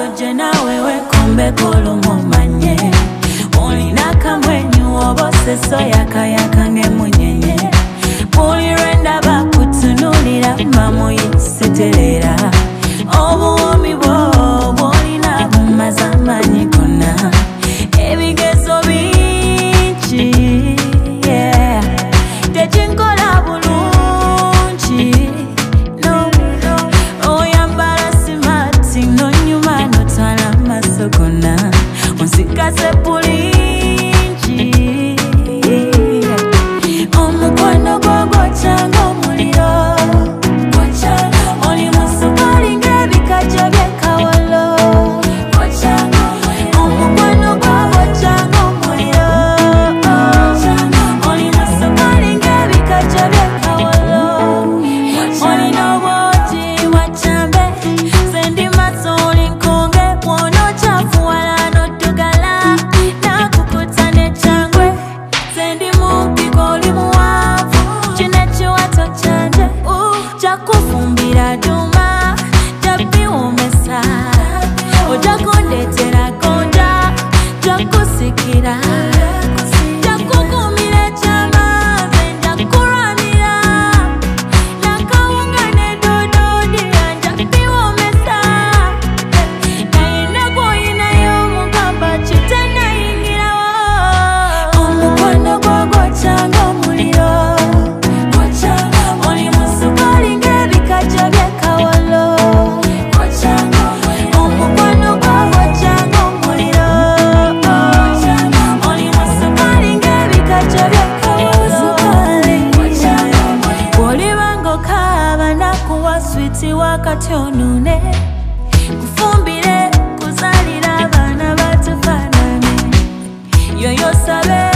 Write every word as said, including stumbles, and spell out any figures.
oje nawe wekombe kolumumanye olina kamwenyu obose soya kayaka ngemunyenye bulirenda bakutunulira mamu yisiterera obuwomi bwo bwolina bumaze amanyi gonna ebigezo bingi tekinkola bulungi no oyambala simati nonyuma notwala amaso gonna onsigaze bulingi omukwano gwo gwokya nga omuliro oli musukali ng'ebikajjo by'ekawolo omukwano gwo gwokya nga omuliro oli musukali ng'ebikajjo by'ekawolo olina obwogi bwakyambe sendi maso oli nkonge bw'onokyafuwala n'oddugala nakukuta n'ekyangwe sendi mupiko oli muwanvu kino ekiwato kyanje kyakufumbira duma jabiwomesa ojakundetera konja jakusikira jakugumira ekyamaze njakulwanira nakawunga nedododi jabiwomesa nayina gwoyinayo omugamba kitenayingirawo omukwano gwo gwokya nga omuliro oli musukali ng'ebikajjo by'ekawolo omukwano gwo gwokya nga omuliro oli musukali ng'ebikajjo by'ekawolo bw'oliba ng'okaaba nakuwa switi wakati onune kufumbire kuzaalira abaana batufaanane yoyo sabe